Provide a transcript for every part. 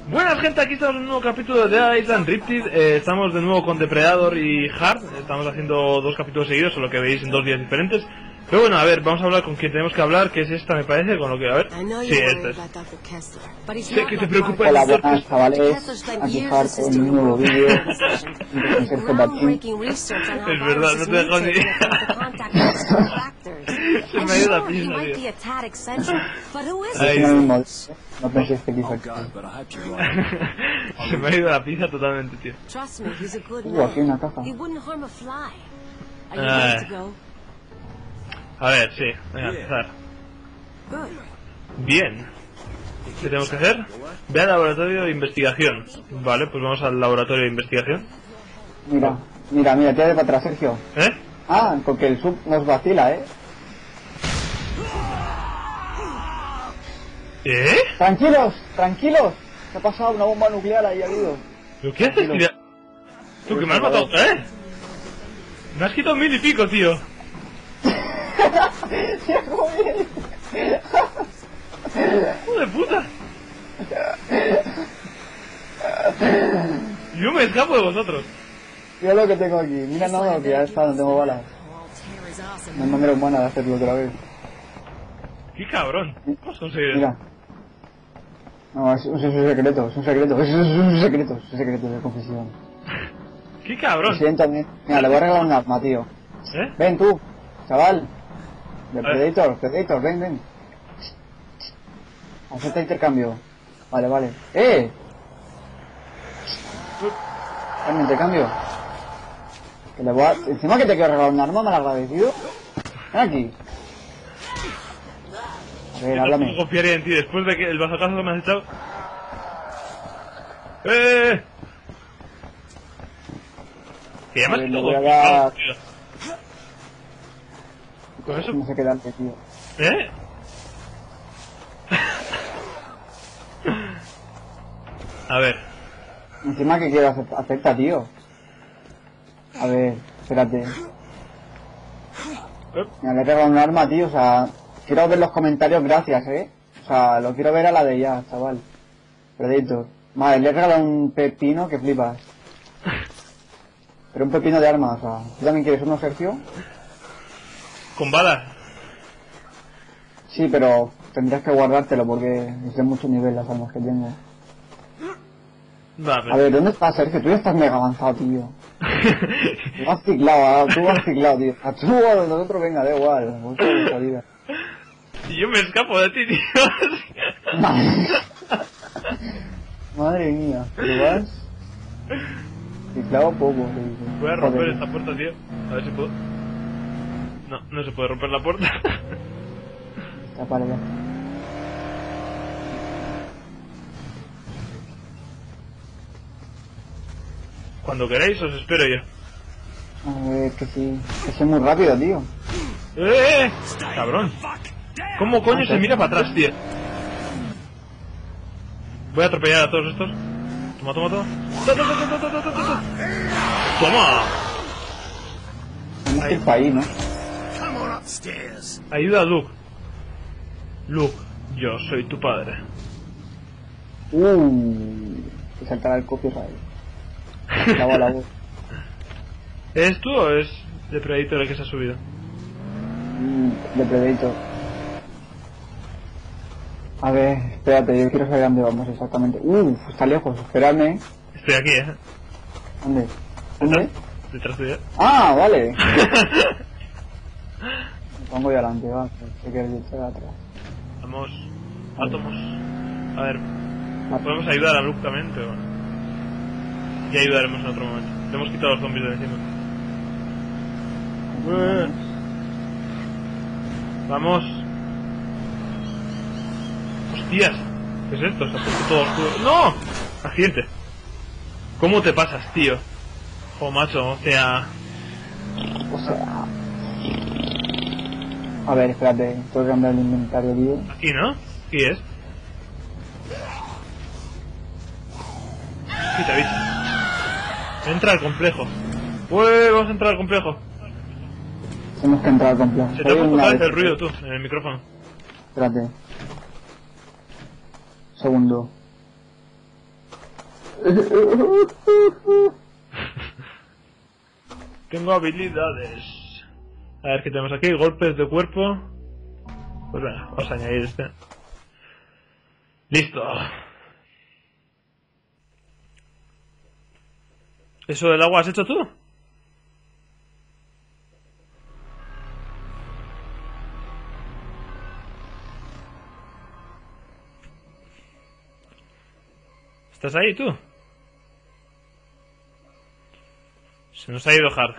Buenas gente, aquí estamos en un nuevo capítulo de Island Riptide. Estamos de nuevo con Depredador y Hard. Estamos haciendo dos capítulos seguidos, solo que veis en dos días diferentes. Pero bueno, a ver, vamos a hablar con quien tenemos que hablar, que es esta, me parece, con lo que... A ver... Sí, esta es. Sé que te preocupa... Hola, buenas chavales, aquí Hard con un nuevo vídeo. Es verdad, no te dejo ni... Se me ha ido la pista, tío. No penséis que dijo Se me ha ido la pizza totalmente, tío. aquí una caja. A ver, sí, venga, empezar. Bien. ¿Qué tenemos que hacer? Ve al laboratorio de investigación. Vale, pues vamos al laboratorio de investigación. Mira, tira de para atrás, Sergio. ¿Eh? Ah, con que el sub nos vacila, ¿Eh? Tranquilos, ¿qué ha pasado? Una bomba nuclear ahí ha habido. ¿Pero qué haces, tío? Tú, que me has matado, ¿eh? Me has quitado 1000 y pico, tío. ¡Hijo de puta! Yo me escapo de vosotros. Mira lo que tengo aquí, mira nada lo que ya está, no tengo balas. No hay manera humana de hacerlo otra vez. ¡Qué cabrón! ¿Cómo has conseguido? Mira. No, es un secreto, es un secreto de confesión. ¡Qué cabrón! Lo siento, mira, le voy a regalar un arma, tío. ¿Eh? Ven tú, chaval. De Predator, ven. Acepta intercambio. Vale. Dame intercambio. Que le voy a... Encima que te quiero regalar un arma, mal agradecido. Ven aquí. A ver, háblame. No confiaría en ti después de que el bazacazo que me has echado. Que ya me has quitado voy a dar... tío. Con eso... No sé qué darte, tío. ¿Eh? A ver. Encima que quiero acepta, tío. A ver, espérate. Mira, le he regalado un arma, tío, o sea... Quiero ver los comentarios, gracias, O sea, lo quiero ver a la de ya, chaval. Predator. Vale, le he regalado un pepino que flipas. Pero un pepino de arma, o sea... ¿Tú también quieres uno, Sergio? ¿Con balas? Sí, pero tendrías que guardártelo porque es de mucho nivel las armas que tengo. Vale. A ver, ¿dónde estás, Sergio? Tú ya estás mega avanzado, tío. Tú has ciclado, tío. A tú o a nosotros, venga, da igual. Y yo me escapo de ti, tío. Madre mía, ¿te vas? Ciclado poco, tío. Voy a romper esta puerta, tío. A ver si puedo. No se puede romper la puerta. Está para allá. Cuando queráis os espero yo. A ver, que sí. Que soy muy rápido, tío. Cabrón. ¿Cómo coño se mira para atrás, tío? Voy a atropellar a todos estos. Toma. ¡Toma! Tenemos que ir para ahí, ¿no? Ayuda a Luke. Luke, yo soy tu padre. Que saltará el copio, ¿sabes? La voz. ¿Es tú o es Depredador el que se ha subido? De Predator. A ver, espérate, yo quiero saber dónde vamos exactamente. Está lejos, esperadme. Estoy aquí, ¿Dónde? Detrás de ella. Ah, vale. Me pongo yo adelante, va. Sé que yo estoy atrás. Vamos. Átomos. A ver. Podemos ayudar a Luke también, pero... Ya ayudaremos en otro momento. Le hemos quitado los zombies de encima. Vamos. Hostias. ¿Qué es esto? Se ha puesto todo oscuro. ¡No! Accidente. ¿Cómo te pasas, tío? Macho, o sea... A ver, espérate. Tengo que cambiar el inventario, tío. Aquí, ¿no? ¿Qué es? Sí, te aviso. Entra al complejo. Vamos a entrar al complejo. Tenemos que entrar al complejo. Se te ha puesto otra vez el ruido, tú, en el micrófono. Espérate. Segundo. Tengo habilidades. A ver qué tenemos aquí. Golpes de cuerpo. Pues venga, vamos a añadir este. Listo. ¿Eso del agua has hecho tú? ¿Estás ahí tú? Se nos ha ido Hard.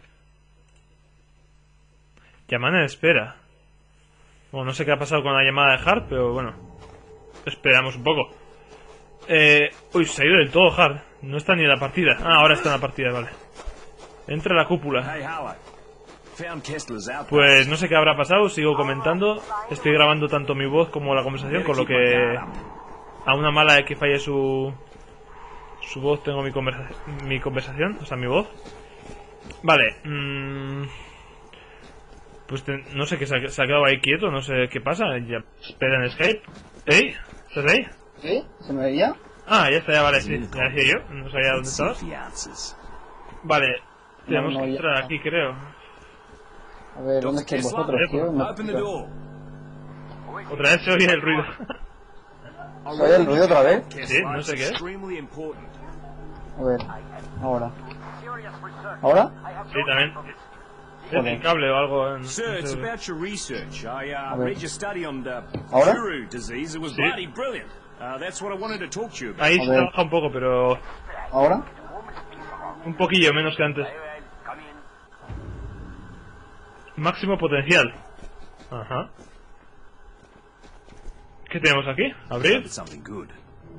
Llamada en espera. Bueno, no sé qué ha pasado con la llamada de Hard, pero bueno. Esperamos un poco. Uy, se ha ido del todo Hard. No está ni en la partida. Ah, ahora está en la partida, vale. Entra a la cúpula. Pues no sé qué habrá pasado, sigo comentando. Estoy grabando tanto mi voz como la conversación, con lo que a una mala de que falle su voz tengo mi conversación, o sea, mi voz. Vale. Pues no sé qué se ha quedado ahí quieto, no sé qué pasa. Ya, espera en escape. ¿Ey? ¿Estás ahí? ¿Sí? ¿Se me veía? Ah, ya está, ya vale, sí. Ya decía yo, no sabía dónde estabas. Vale, tenemos que entrar aquí, creo. A ver, ¿dónde estáis vosotros, tío? Otra vez se oye el ruido. ¿Se oye el ruido otra vez? Sí, no sé qué es. A ver, ahora. ¿Ahora? Sí, también. Es un cable o algo. Sir, it's about your research. I read your study on the ¿Ahora? Kuru disease. It was bloody brilliant. That's what I wanted to talk to you about. Ahí se trabaja un poco, pero ¿Ahora? un poquillo menos que antes. Máximo potencial. Ajá. ¿Qué tenemos aquí? ¿Abrir? Something good.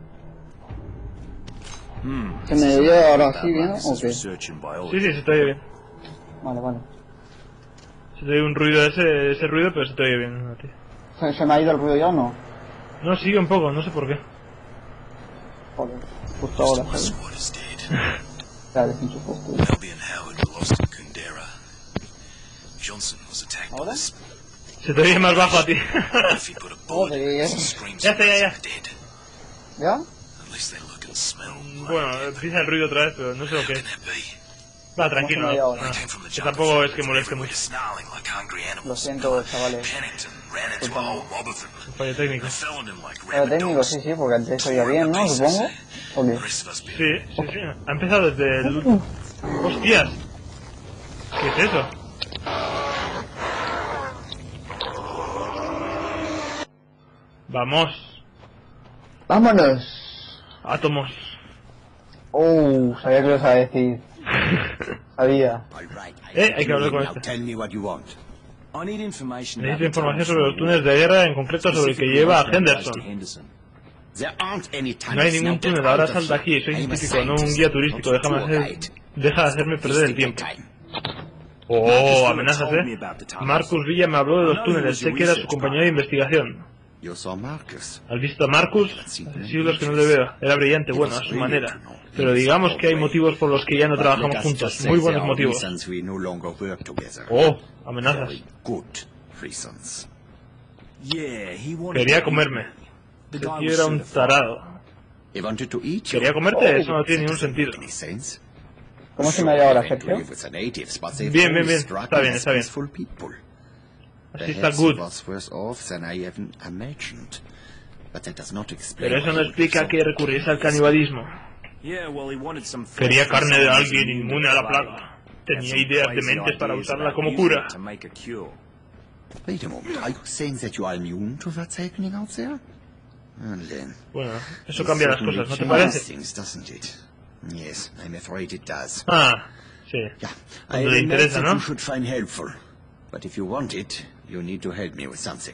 ¿Se me oye ahora sí bien o qué? Research in Sí, biology. sí, se te oye bien. Vale, vale. Se te oye un ruido, ese ruido, pero se te oye bien a ti. ¿Se me ha ido el ruido ya o no? No, sigue un poco, no sé por qué. Joder, justo ahora, ¿sabes? Squad is dead. Ya desenchufó. Melby and Howard were lost in Kundera. Johnson was attacked by ¿Ahora? this. Se te oye más bajo a ti. If he put a bullet in Joder. it, screams Ya está, ya, ya. they're dead. ¿Ya? At least they look and smell. Bueno, empieza el ruido otra vez, pero no sé lo que Can es. that be? Va, tranquilo. ¿Cómo se me oye ahora? Ah, Came from the que jungle. tampoco es que moleste Everywhere mucho. snarling like hungry Lo animals. siento, chavales. Panicked and ran into a whole mob of them. Un fallo técnico. They fell on him like Pero rabid técnico, dogs. sí, sí, porque antes se oía bien, ¿no? Supongo. ¿O The qué? rest of us been Sí, sí, sí. Ha empezado desde el... ¡Hostias! ¿Qué es eso? Vamos. ¡Vámonos! Átomos. Sabía que lo ibas a decir. Sabía. Hay que hablar con este. Tell me what you want. I need information about Necesito the información tunnels sobre los from túneles de guerra, en concreto sobre el que lleva a Henderson. Henderson. There aren't any No hay tunnels. ningún Now get túnel, ahora out of salta here. aquí, soy I am a científico, no un scientist, guía turístico, not a tour guide. deja de hacerme perder el tiempo. Wasting time. Oh, amenazas, Marcus Villa me habló de los túneles, sé que era su compañero de investigación. You saw Marcus. ¿Has visto a Marcus? Hace siglos que no le veo. Era brillante, bueno, a su manera. Pero digamos que hay motivos por los que ya no But trabajamos let us juntos. just say Muy buenos there are motivos. reasons we no longer work together. Oh, amenazas. Very good reasons. Yeah, he wanted Quería to comerme. eat me. The Ese guy tío was era un certified. tarado. He wanted to eat you. ¿Quería comerte? Eso no tiene ningún sentido. Any sense? ¿Cómo se me oye ahora, Sure, they Sergio? live with the natives, but they've Bien, bien, always bien. struck Está me bien, as está bien. peaceful people. Así está Perhaps good. he was worse off than I even imagined. But that does not explain Pero eso why no he explica was que recurriese al canibalismo. Yeah, well, he wanted some Quería flesh from carne de someone alguien who's inmune a la plaga. Had Tenía some ideas crazy dementes para ideas usarla about como using cura. it to make a cure. Wait a moment, are you saying that you are immune to what's happening out there? Well then, Bueno, eso this cambia las certainly cosas, ¿no te changes parece? things, doesn't it? Yes, I'm afraid it does. Ah, sí. Yeah, I Cuando le admit interesa, that ¿no? you should find helpful. But if you want it, you need to help me with something.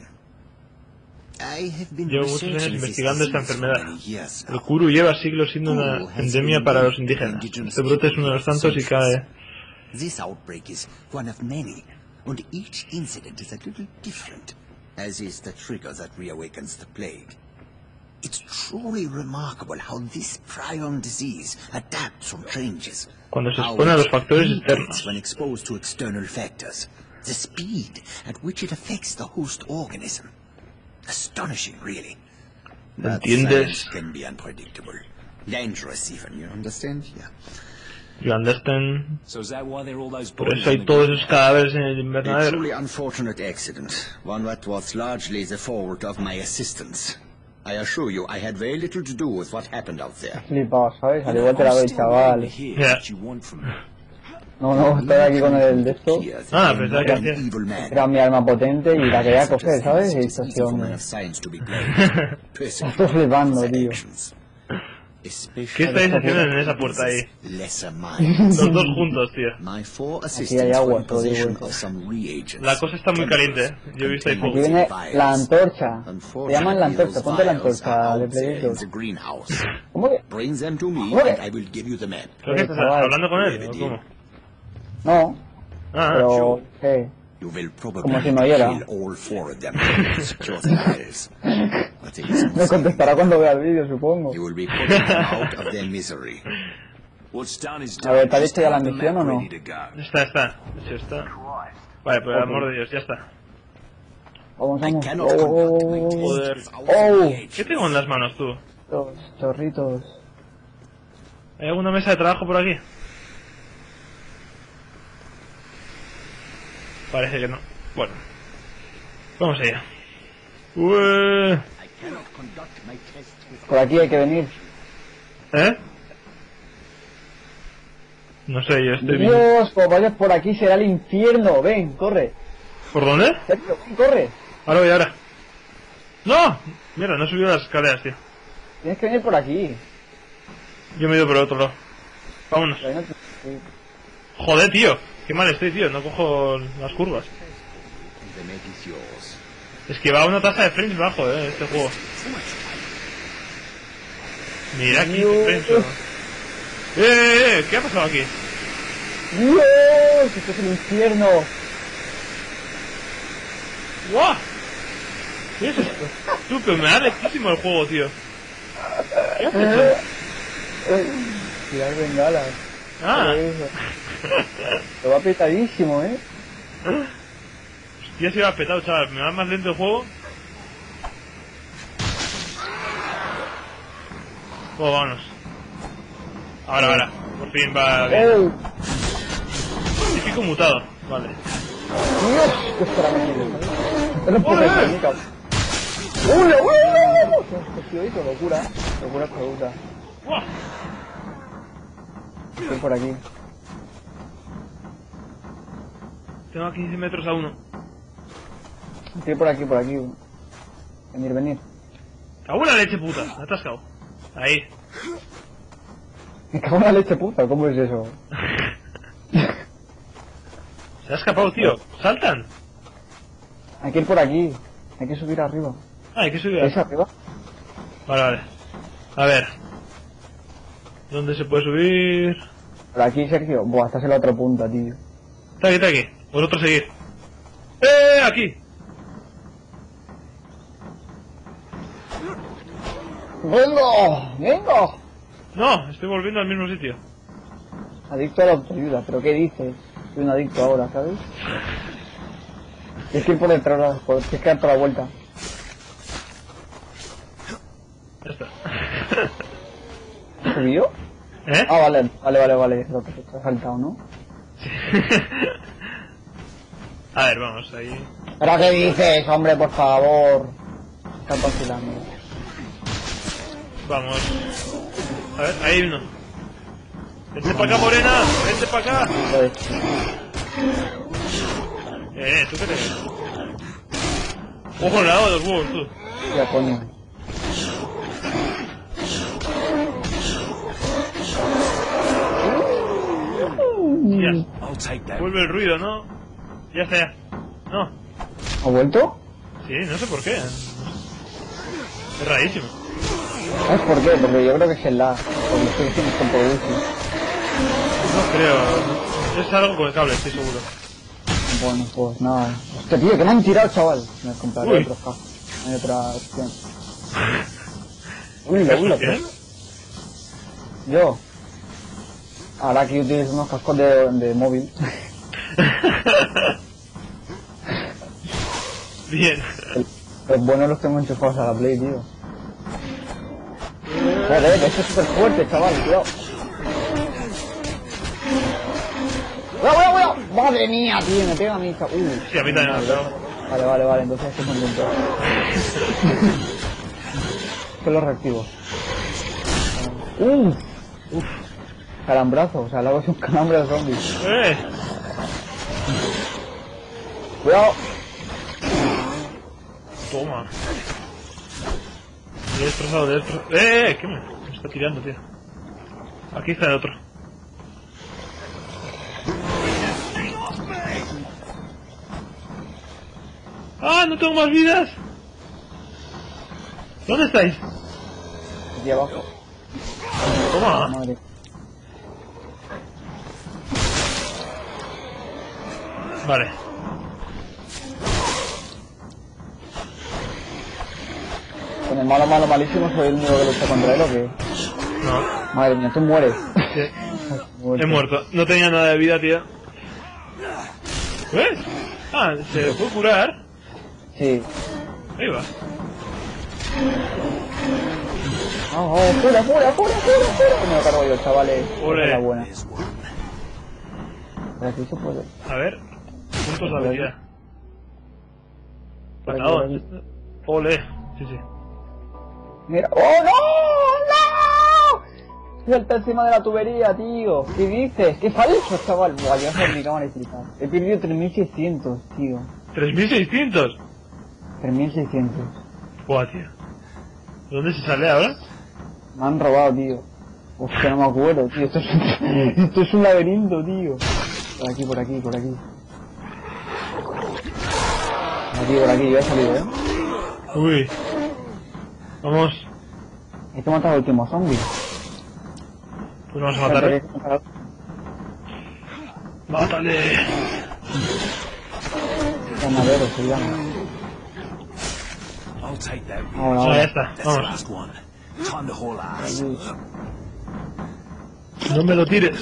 I have been Llevo muchos años researching this investigando esta disease for enfermedad. many years El now. Kuru lleva siglos siendo una Kuru has endemia been para los linked to indígenas. indigenous Este brote es uno de los people tantos y for centuries. cae. This outbreak is one of many, and each incident is a little different, as is the trigger that reawakens the plague. It's truly remarkable how this prion disease adapts from changes. Cuando se How expone a los it factores mutates externos. when exposed to external factors. The speed at which it affects the host organism. Astonishing, really. But ¿Entiendes? science can be unpredictable. Dangerous even, you understand? Yeah. You understand? So is that why there are all those Por bodies eso in hay the todos esos cadáveres en el A invernadero. truly unfortunate accident, one that was largely the fault of my assistants. I assure you, I had very little to do with what happened out there. Flipado, ¿sabes? Al You know, igual te la I'm veis, still waiting chaval. to hear Yeah. what you want from me. No, estoy aquí con el de esto. Here, that Ah, I am pensaba not que an hacía. evil man. Era mi arma potente y la quería Such coger, as ¿sabes? this, Y it is esto ha easy sido for men hombre. of science to be blamed. Personally, Estoy flipando, their tío. actions, ¿Qué especially estáis haciendo en esa puerta ahí? lesser minds. Los dos juntos, tío. My four hay assistants agua, were in te lo digo possession eso. of some reagents. La cosa está muy caliente, ¿eh? Yo he visto ahí Aquí fuego. viene la antorcha. Se llaman la antorcha. Ponte la antorcha de Predator. The greenhouse. ¿Cómo que? Bring them to me, What? and I will give you the map. ¿Creo que estás hablando con él? ¿O cómo? No, Ah, pero... You will probably Como si no oyera. kill all four of them to secure the files. But it is not Me safe. contestará cuando vea el vídeo, supongo. You will be putting them out of their misery. What's done is A ver, done. ¿te has Just visto ya la have the misión map o no? ready to go. está. Sí, está. Vale, por el amor de Dios, ya está. Vamos, I vamos. cannot conduct my tests Joder. without Oh. reagents. ¿Qué tengo en las manos, tú? Los chorritos. ¿Hay alguna mesa de trabajo por aquí? Parece que no. Bueno. Vamos allá. Ué. I cannot conduct my tests without Por aquí hay que venir. ¿Eh? No sé, yo estoy viendo. Dios, como vayas por aquí será el infierno. Ven, corre. ¿Por dónde? Sergio, ven, corre. Ahora voy, ahora. ¡No! Mira, no he subido las escaleras, tío. Tienes que venir por aquí. Yo me he ido por el otro lado. Vámonos. Pero ahí no te- Joder, tío. Qué mal estoy, tío. No cojo las curvas. the map is yours. Es que va a una tasa de frames bajo, este juego. Mira aquí, Dios. frames. ¿Qué ha pasado aquí? Dios, esto es el infierno. ¡Guau! ¿Qué es esto? Tú, pero me da lectísimo el juego, tío. ¿Qué has hecho? Tirar bengalas. Ah, Eso. Lo va petadísimo, ¿eh? ya se iba petado, chaval. Me va más lento el juego. Oh, vámonos. Ahora. Por fin va bien. ¡Oh! Científico mutado. Vale. Dios, qué estará metido, ¿sabes? Es lo puta ¡Ole! técnica. ¡Uy, uy! ¿Qué ha sido eso? Locura. Locura absoluta. ¡Guau! Estoy por aquí. Tengo a 15 metros a uno. Estoy por aquí, por aquí. Venir, venir. ¡Cago en la leche, puta! Me he atascado. Ahí. Me cago en la leche puta, ¿cómo es eso? Se ha escapado, tío. ¡Saltan! Hay que ir por aquí. Hay que subir arriba. Ah, hay que subir. ¿Es arriba? Vale. A ver. ¿Dónde se puede subir? Por aquí, Sergio. Buah, estás en la otra punta, tío. Está aquí. Vosotros seguid. Aquí. ¡Vengo! ¡Vengo! No, estoy volviendo al mismo sitio. Adicto a la autoayuda, ¿pero qué dices? Soy un adicto ahora, ¿sabes? Tienes que ir por detrás, tienes que dar toda la vuelta. Ya está. ¿Has subido? ¿Eh? Ah, vale. Lo que te ha saltado, ¿no? A ver, vamos, ahí. ¿Pero qué dices, hombre, por favor? Está vacilando. Vamos. A ver, ahí hay uno. Vente para acá, morena. Vente para acá. Joder. ¿Tú qué te ves? Ojo, al lado de los huevos, tú. Ya, coño. Ya. I'll take that. Vuelve el ruido, ¿no? Ya está, ya. No. ¿Ha vuelto? Sí, no sé por qué. Es rarísimo. ¿Sabes por qué? Porque yo creo que es el lag. Porque estoy diciendo esto por wifi. No creo. Es algo con el cable, estoy seguro. Bueno, pues nada. Hostia, tío, que me han tirado, chaval. Me compraré Uy. otros cascos. Hay otra opción. ¿Qué? Yo. Ahora aquí utilizo unos cascos de móvil. Bien. Los buenos los tengo enchufados a la Play, tío. Joder, esto es súper fuerte, chaval, cuidado. ¡Cuidado! ¡Madre mía, tío! Me pega a mí, chaval. Sí, a mí también me ha pegado. Vale, entonces estoy contento. Que lo reactivo. Uf. Calambrazo, o sea, le hago un calambre al zombie. Cuidado. Toma. Le he destrozado, ¿qué me está tirando, tío? Aquí está el otro. ¡Ah, no tengo más vidas! ¿Dónde estáis? Aquí abajo. Toma. Madre. Vale. Con el malo malísimo soy el único que lucha contra él, ¿o qué? No. Madre mía, tú mueres. Sí. He muerto. No tenía nada de vida, tío. ¿Ves? Ah, ¿se puede curar? Sí. Ahí va. ¡Fuera! Me lo cargo yo, chavales. Ole. Es la buena. Pero aquí se puede. A ver. Puntos de habilidad. Por aquí, Patadón. por aquí. Ole. Sí. Mira. ¡Oh, no! Salta encima de la tubería, tío. ¿Qué dices? ¡Qué falso, chaval! Buah, ya se me cámara y flipa. He perdido 3600, tío. ¿3600? 3600. Buah, tío. ¿Dónde se sale ahora? Me han robado, tío. Hostia, no me acuerdo, tío. Esto es un laberinto, tío. Por aquí. Por aquí, yo he salido, Uy. Vamos. Hay que matar al último zombie. Pues vamos a matarle. ¡Mátale! Ganadero se llama. I'll take that. Ya está. That's the Vamos. last one. Time to haul ass. No me lo tires.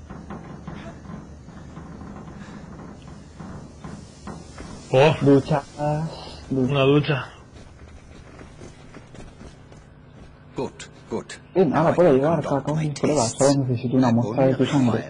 Oh, Ducha. una ducha. Good. Nada, puedo llevar para con mis pruebas. Solo necesito una muestra de tu sangre.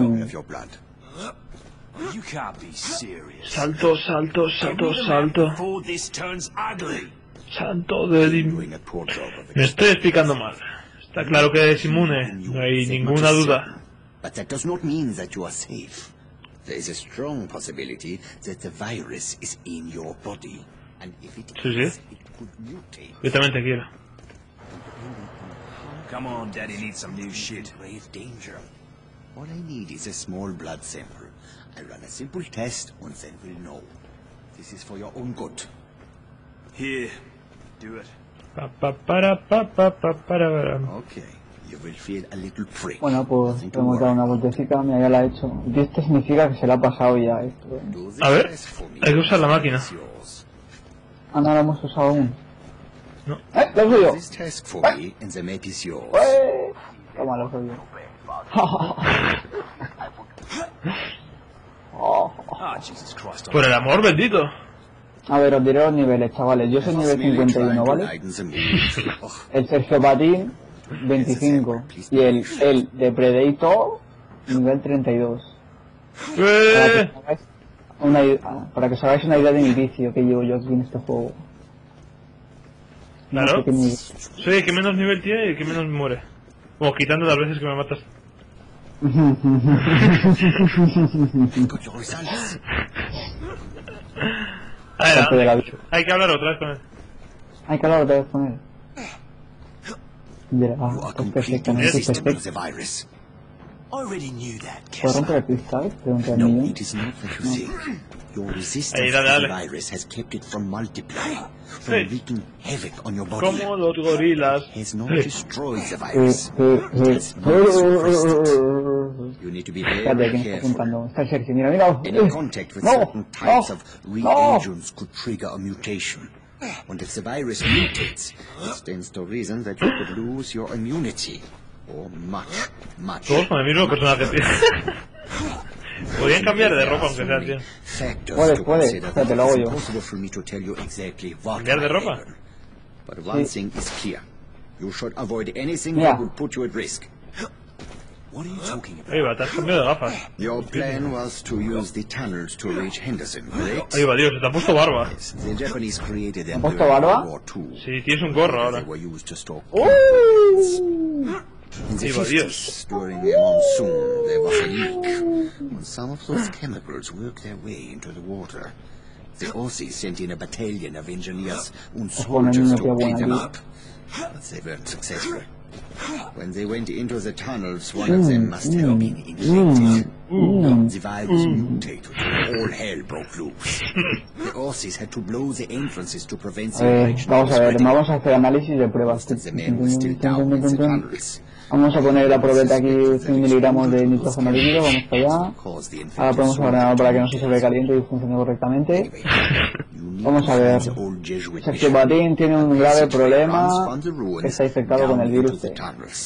You can't be serious. Salto. Before this turns ugly. Santo de... Me estoy explicando mal. Está claro que es inmune. No hay ninguna duda. But that does not mean that you are safe. There is a strong possibility that the virus is in your body. And if it is, it could mutate. Yo también te quiero. Come on, Daddy needs some new shit. Grave danger. All I need is a small blood sample. I run a simple test and then we'll know. This is for your own good. Here, do it. Okay, you will feel a little prick. Bueno, pues Nothing to hemos dado worry una about. vueltecita, mira, ya la he hecho. Y esto significa que se la ha pasado ya esto. Do this A ver, test for me. hay que usar la máquina. It's yours. Ah, no la hemos usado aún. No. Lo uso yo. This task for me and the map is yours. Toma, lo uso yo. Ah, Jesus Christ. Por el amor bendito. A ver, os diré los niveles, chavales. Yo soy nivel 51, ¿vale? El Sergio Patín, 25. Y el de Predator, nivel 32. Para que os hagáis una idea de mi vicio que llevo yo aquí en este juego. Claro. No sé qué nivel. Soy el que menos nivel tiene y el que menos muere. Como quitando las veces que me matas. Got your results. A De la ver, vida. hay que hablar otra vez con él. Hay que hablar otra vez con él. Mira, You are es completely perfectamente resistant to perfecto. the virus. I already knew that, ¿Puedo romper Kessler. el cristal? Pregunta el No, millón. it is not what you think. Your resistance Ahí, to dale, the dale. virus has kept it from multiplying, Sí. from wreaking havoc on your body. Como los gorilas. Has not Sí. destroyed the virus. It has not suppressed it. You need to be Espérate, very que me está careful. apuntando. Está el Sergio, mira, mira. Any contact with No, certain types no, of reagents could trigger a mutation. And if the virus mutates, it stands to reason that you could lose your immunity. Or much. Todos con el mismo personaje, tío. Podrían cambiar de ropa aunque sea, tío. Factors to Puede, consider espérate, that lo hago it's yo. impossible for me to tell you exactly what ¿Cambiar de might ropa? happen. But one Sí. thing is clear. You should avoid anything Yeah. that would put you at risk. What are you talking about? Ahí va, te has cambiado de gafas. Your plan was to use the tunnels to reach Henderson, correct? Ahí va, Dios, se te ha puesto barba. The Japanese created them ¿Has puesto during barba? World War II. Sí, tienes un gorro ahora. They were used to store ¡Uh! In the Ahí va, 50s, Dios. during a monsoon, there was a leak. When some of those chemicals worked their way into the water, the Aussies sent in a battalion of engineers and soldiers to clean them up. But they weren't successful. When they went into the tunnels, one of them must have been infected. The virus mutated and all hell broke loose. The Aussies had to blow the entrances to prevent the infection Vamos a ver, spreading. vamos a hacer análisis de pruebas. Most of the men were still down in the tunnels. Vamos a poner la probeta aquí 100 miligramos de nitrógeno líquido, vamos para allá. Caused the Ahora ponemos el ordenador para que no se sobrecaliente y funcione correctamente. Vamos a ver. Sergio Batín tiene un grave problema, que está infectado con el virus C.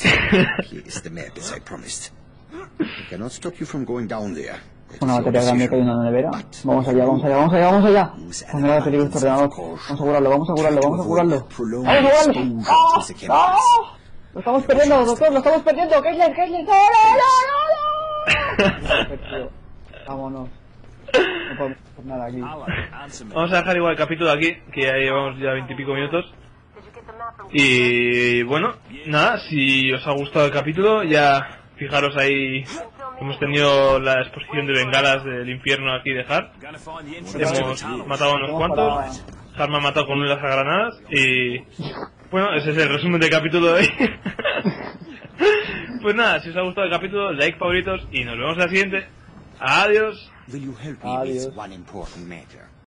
Una batería grande que hay en una nevera. Vamos allá, vamos allá, vamos allá, vamos allá. Con el peligro este ordenador. Vamos a curarlo, vamos a curarlo, vamos a curarlo. ¡Vamos a curarlo! ¡Ah! ¡Ah! ¡Lo estamos perdiendo, doctor! ¡Lo estamos perdiendo! ¡Kessler, Kessler! ¡No, no, no, no! Vámonos. No podemos hacer nada aquí. Vamos a dejar igual el capítulo aquí, que ya llevamos ya 20 y pico minutos. Y bueno, nada, si os ha gustado el capítulo, ya fijaros ahí, hemos tenido la exposición de bengalas del infierno aquí de Hart. Hemos matado a unos cuantos, Hart me ha matado con unas granadas y bueno, ese es el resumen del capítulo de hoy. Pues nada, si os ha gustado el capítulo, like, favoritos y nos vemos en la siguiente. Adiós. Will you help me with one important matter?